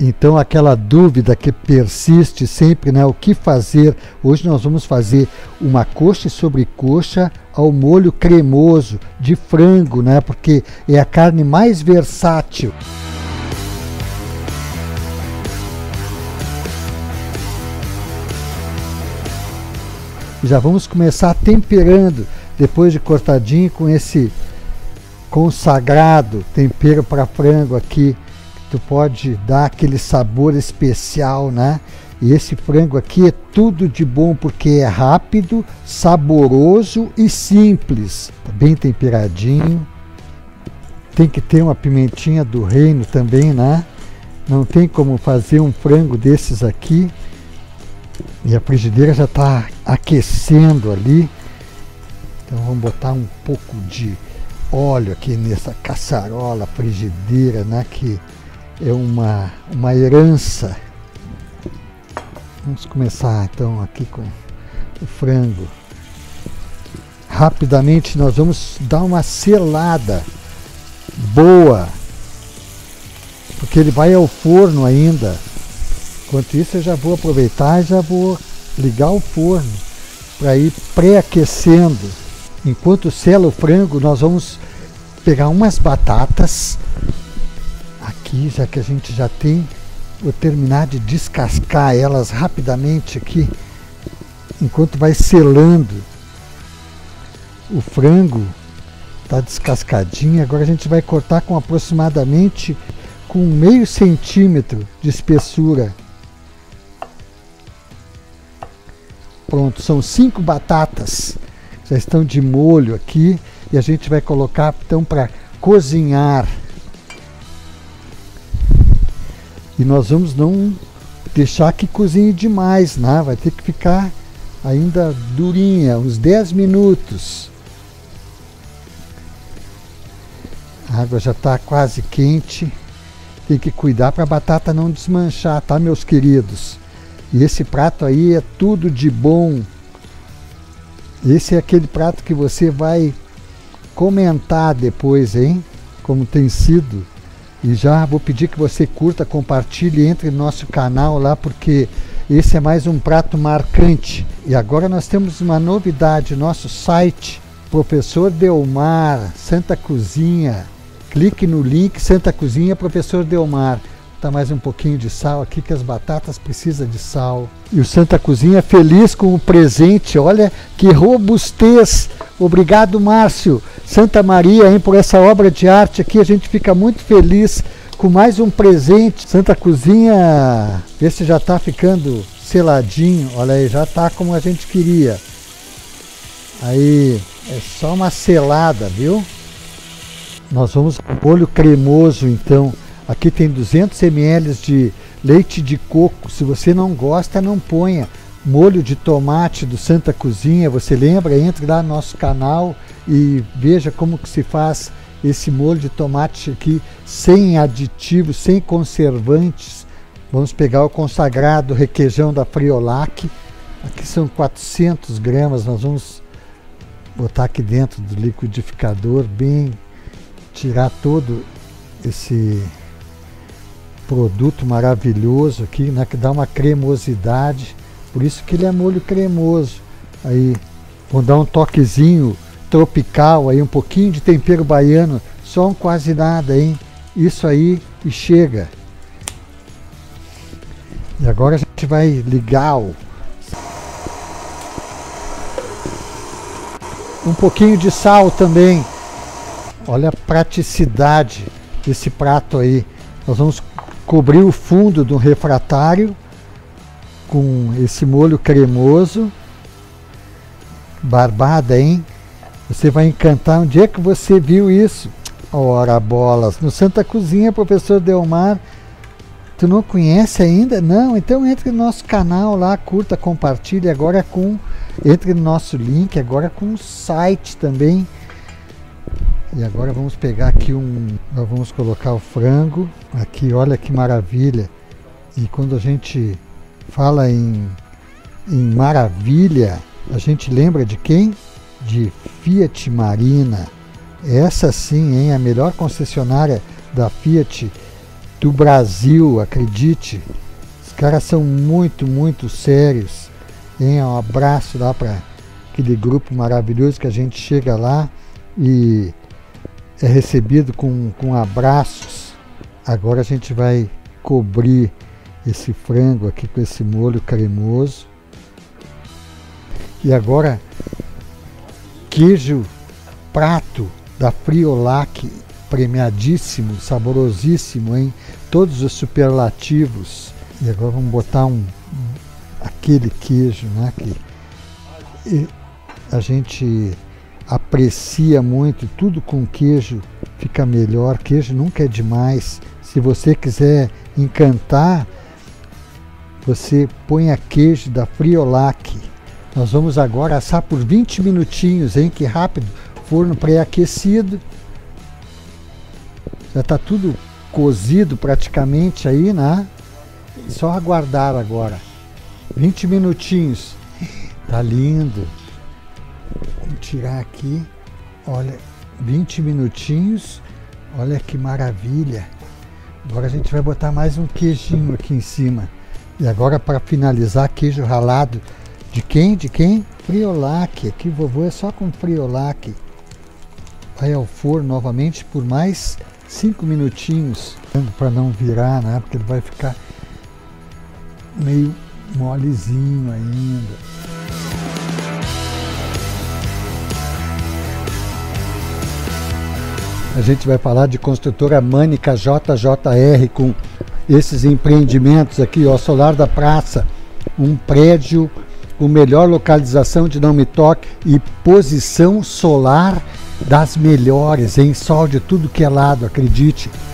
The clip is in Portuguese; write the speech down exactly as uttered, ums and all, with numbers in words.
Então aquela dúvida que persiste sempre, né? O que fazer? Hoje nós vamos fazer uma coxa e sobrecoxa ao molho cremoso de frango, né? Porque é a carne mais versátil. Já vamos começar temperando, depois de cortadinho, com esse consagrado tempero para frango aqui. Tu pode dar aquele sabor especial, né? E esse frango aqui é tudo de bom, porque é rápido, saboroso e simples. Tá bem temperadinho. Tem que ter uma pimentinha do reino também, né? Não tem como fazer um frango desses aqui. E a frigideira já está aquecendo ali. Então vamos botar um pouco de óleo aqui nessa caçarola frigideira, né? Que é uma, uma herança. Vamos começar então aqui com o frango. Rapidamente nós vamos dar uma selada boa, porque ele vai ao forno ainda. Enquanto isso eu já vou aproveitar e já vou ligar o forno para ir pré-aquecendo. Enquanto sela o frango, nós vamos pegar umas batatas aqui, já que a gente já tem. Vou terminar de descascar elas rapidamente aqui, enquanto vai selando o frango. Está descascadinho. Agora a gente vai cortar com aproximadamente com meio centímetro de espessura. Pronto, são cinco batatas, já estão de molho aqui, e a gente vai colocar então para cozinhar. E nós vamos não deixar que cozinhe demais, né? Vai ter que ficar ainda durinha, uns dez minutos. A água já está quase quente, tem que cuidar para a batata não desmanchar, tá, meus queridos? E esse prato aí é tudo de bom. Esse é aquele prato que você vai comentar depois, hein? Como tem sido. E já vou pedir que você curta, compartilhe, entre no nosso canal lá, porque esse é mais um prato marcante. E agora nós temos uma novidade, nosso site, Professor Delmar, Santa Cozinha. Clique no link Santa Cozinha, Professor Delmar. Tá mais um pouquinho de sal aqui, que as batatas precisam de sal. E o Santa Cozinha é feliz com o presente. Olha que robustez. Obrigado, Márcio. Santa Maria, hein, por essa obra de arte aqui. A gente fica muito feliz com mais um presente. Santa Cozinha, esse já tá ficando seladinho. Olha aí, já tá como a gente queria. Aí, é só uma selada, viu? Nós vamos com molho cremoso, então. Aqui tem duzentos mililitros de leite de coco. Se você não gosta, não ponha. Molho de tomate do Santa Cozinha, você lembra? Entre lá no nosso canal e veja como que se faz esse molho de tomate aqui, sem aditivos, sem conservantes. Vamos pegar o consagrado requeijão da Friolac. Aqui são quatrocentos gramas. Nós vamos botar aqui dentro do liquidificador, bem, tirar todo esse produto maravilhoso aqui, né, que dá uma cremosidade, por isso que ele é molho cremoso. Aí vou dar um toquezinho tropical, aí um pouquinho de tempero baiano, só um quase nada, hein? Isso aí e chega. E agora a gente vai ligar o... um pouquinho de sal também. Olha a praticidade desse prato aí. Nós vamos cobrir o fundo do refratário com esse molho cremoso. Barbada, hein? Você vai encantar. Onde é que você viu isso? Ora bolas, no Santa Cozinha, Professor Delmar. Tu não conhece ainda? Não? Então entre no nosso canal lá, curta, compartilhe. Agora com, entre no nosso link, agora com o site também. E agora vamos pegar aqui um, nós vamos colocar o frango aqui, olha que maravilha. E quando a gente fala em, em maravilha, a gente lembra de quem? De Fiat Marina. Essa sim, hein, a melhor concessionária da Fiat do Brasil, acredite. Os caras são muito, muito sérios. Hein? Um abraço lá para aquele grupo maravilhoso que a gente chega lá e é recebido com, com abraços. Agora a gente vai cobrir esse frango aqui com esse molho cremoso. E agora, queijo prato da Friolac, premiadíssimo, saborosíssimo, hein? Todos os superlativos. E agora vamos botar um, aquele queijo, né? Que a gente aprecia muito, tudo com queijo fica melhor, queijo nunca é demais. Se você quiser encantar, você põe a queijo da Friolac. Nós vamos agora assar por vinte minutinhos, hein? Que rápido. Forno pré-aquecido. Já está tudo cozido praticamente aí, né? Só aguardar agora. vinte minutinhos. Tá lindo. Vamos tirar aqui. Olha, vinte minutinhos. Olha que maravilha. Agora a gente vai botar mais um queijinho aqui em cima. E agora, para finalizar, queijo ralado. De quem? De quem? Friolac. Aqui vovô é só com Friolac. Vai ao forno novamente por mais cinco minutinhos. Para não virar, né? Porque ele vai ficar meio molezinho ainda. A gente vai falar de construtora Mânica J J R com esses empreendimentos aqui, ó, Solar da Praça, um prédio com melhor localização de Não Me Toque e posição solar das melhores, em sol de tudo que é lado, acredite.